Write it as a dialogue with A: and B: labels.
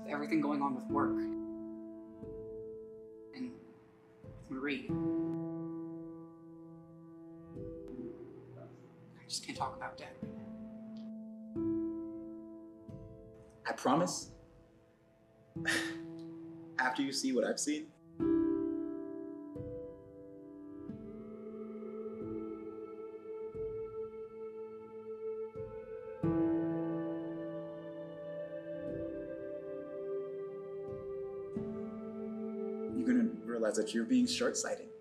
A: everything going on with work. And Marie. I just can't talk about Dad right now.
B: I promise, after you see what I've seen, you're gonna realize that you're being short-sighted.